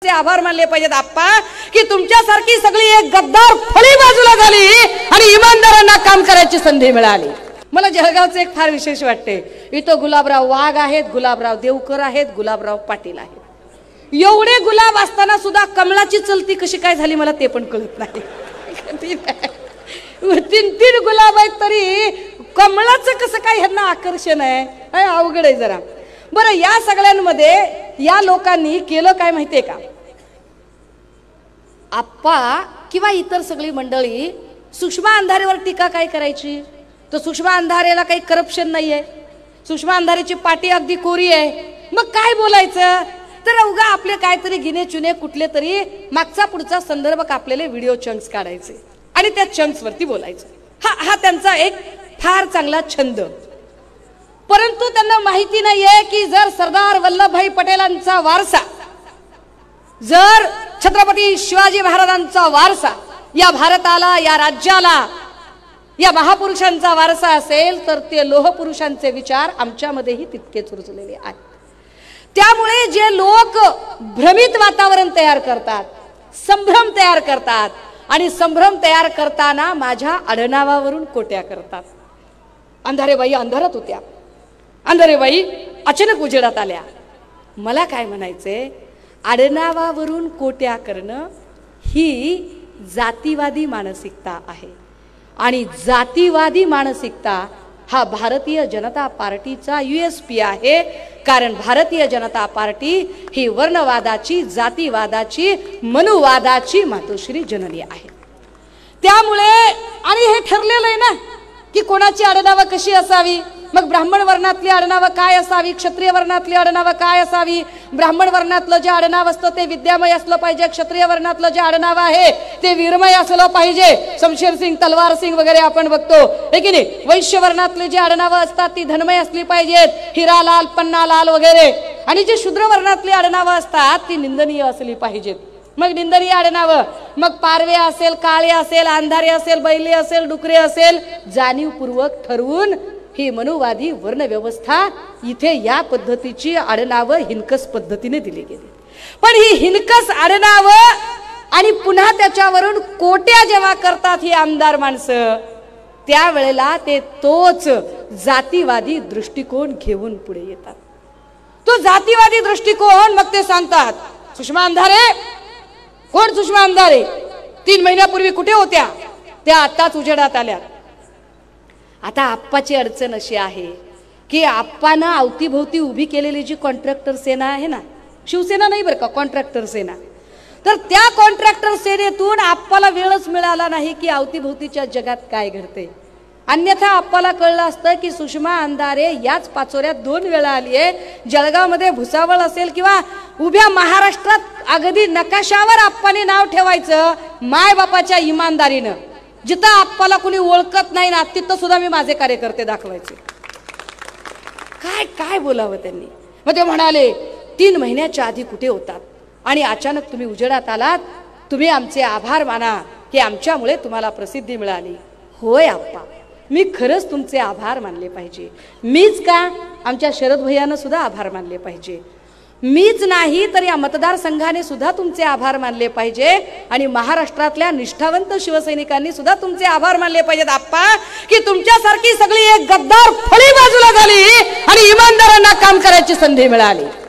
तुमचे आभार मानले पाहिजेत आप्पा की तुमच्यासारखी सगळी एक गद्दार फळी बाजूला झाली आणि इमानदारांना काम करायची संधी मिळाली। मला जळगावचं एक फार विशेष वाटते, इथं गुलाबराव वाघ आहेत, गुलाबराव देवकर आहेत, गुलाबराव पाटील आहेत। एवढे गुलाब असताना सुद्धा कमळाची चलती कशी काय झाली मला ते पण कळत नाही। तीन गुलाब आहेत तरी कमळाचं कसं काय ह्यांना आकर्षण आहे, अवघड आहे जरा। बरं, या सगळ्यांमध्ये या लोकांनी केलं काय माहितीये का, आप्पा किंवा इतर सगळी मंडळी सुषमा अंधारेवर टीका काय करायची, तर सुषमा अंधारेला काही करप्शन नाहीये, सुषमा अंधारेची पाटी अगदी कोरी आहे, मग काय बोलायचं, तर उगा आपले काहीतरी गिने चुने कुठले तरी मागचा पुढचा संदर्भ कापलेले व्हिडिओ चंक्स काढायचे आणि त्या चंक्स वरती बोलायचं। हा त्यांचा एक फार चांगला छंद। परंतु त्यांना माहिती नाहीये की जर सरदार वल्लभभाई पटेलांचा वारसा, जर छत्रपती शिवाजी महाराजांचा वारसा या भारताला, या राज्याला, या महापुरुषांचा वारसा असेल तर ते लोहपुरुषांचे विचार आमच्यामध्येही तितकेच रुजलेले आहेत। त्यामुळे जे लोक भ्रमित वातावरण तयार करतात, संभ्रम तयार करतात आणि संभ्रम तयार करताना माझ्या आडनावावरून कोट्या करतात। अंधारेबाई अंधारात होत्या, अंधारेबाई अचानक उजेडात आल्या। मला काय म्हणायचंय, आडनावावरून कोट्या करणं ही जातीवादी मानसिकता आहे आणि जातीवादी मानसिकता हा भारतीय जनता पार्टीचा USP आहे। कारण भारतीय जनता पार्टी ही वर्णवादाची, जातीवादाची, मनुवादाची मातोश्री जननी आहे। त्यामुळे आणि हे ठरलेलं आहे ना की कोणाची आडनावं कशी असावी, मग ब्राह्मण वर्णातली आडनावं काय असावी, क्षत्रिय वर्णातली आडनावं काय असावी। ब्राह्मण वर्णातलं जे आडनाव असतं ते विद्यामय असलं पाहिजे, क्षत्रिय वर्णातलं जे आडनाव आहे ते वीरमय असलं पाहिजे, शमशेर सिंग, तलवार सिंग वगैरे आपण बघतो हे की नाही। वैश्य वर्णातली जी आडनावं असतात ती धनमय असली पाहिजेत, हिरालाल, पन्नालाल वगैरे। आणि जी शूद्र वर्णातली आडनावं असतात ती निंदनीय असली पाहिजेत। मग निंदनीय आडनावं, मग पारवे असेल, काळे असेल, अंधारे असेल, बैले असेल, डुकरे असेल, जाणीवपूर्वक ठरवून ही मनुवादी वर्णव्यवस्था इथे या पद्धतीची आडनावं हिनकस पद्धतीने दिली गेली। पण ही हिनकस आडनावं आणि पुन्हा त्याच्यावरून कोट्या जेव्हा करतात ही आमदार माणसं, त्यावेळेला ते तोच जातीवादी दृष्टिकोन घेऊन पुढे येतात। तो जातीवादी दृष्टिकोन, मग ते सांगतात सुषमा अंधारे, कोण सुषमा अंधारे, 3 महिन्यापूर्वी कुठे होत्या, त्या आताच उजेडात आल्या। आता आप्पाची अडचण अशी आहे की आप्पानं अवतीभोवती उभी केलेली जी कॉन्ट्रॅक्टर सेना आहे ना, शिवसेना नाही बरं का, कॉन्ट्रॅक्टर सेना, तर त्या कॉन्ट्रॅक्टर सेनेतून आप्पाला वेळच मिळाला नाही की अवतीभोवतीच्या जगात काय घडते। अन्यथा आप्पाला कळलं असतं की सुषमा अंधारे याच पाचोऱ्यात 2 वेळा आली आहे। जळगावमध्ये भुसावळ असेल किंवा उभ्या महाराष्ट्रात अगदी नकाशावर आप्पाने नाव ठेवायचं माय बापाच्या इमानदारीनं। जिथं आप्पाला कुणी ओळखत नाही ना तिथं सुद्धा मी माझे कार्यकर्ते दाखवायचे। काय काय बोलावं त्यांनी। मग ते म्हणाले 3 महिन्याच्या आधी कुठे होतात आणि अचानक तुम्ही उजेडात आलात, तुम्ही आमचे आभार माना की आमच्यामुळे तुम्हाला प्रसिद्धी मिळाली। होय आप्पा, मी खरंच तुमचे आभार मानले पाहिजे। मीच का, आमच्या शरद भैयानं सुद्धा आभार मानले पाहिजे। मीच नाही तर या मतदारसंघाने सुद्धा तुमचे आभार मानले पाहिजे आणि महाराष्ट्रातल्या निष्ठावंत शिवसैनिकांनी सुद्धा तुमचे आभार मानले पाहिजेत आप्पा की तुमच्यासारखी सगळी एक गद्दार फळी बाजूला झाली आणि इमानदारांना काम करायची संधी मिळाली।